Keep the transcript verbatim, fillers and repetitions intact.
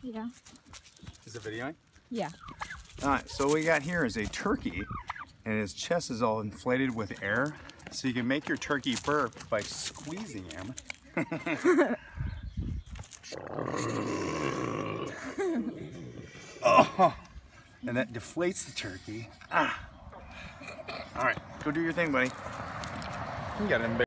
Yeah. Is it videoing? Yeah. All right, so what we got here is a turkey, and his chest is all inflated with air. So you can make your turkey burp by squeezing him. Oh, and that deflates the turkey. Ah. All right, go do your thing, buddy. You got him.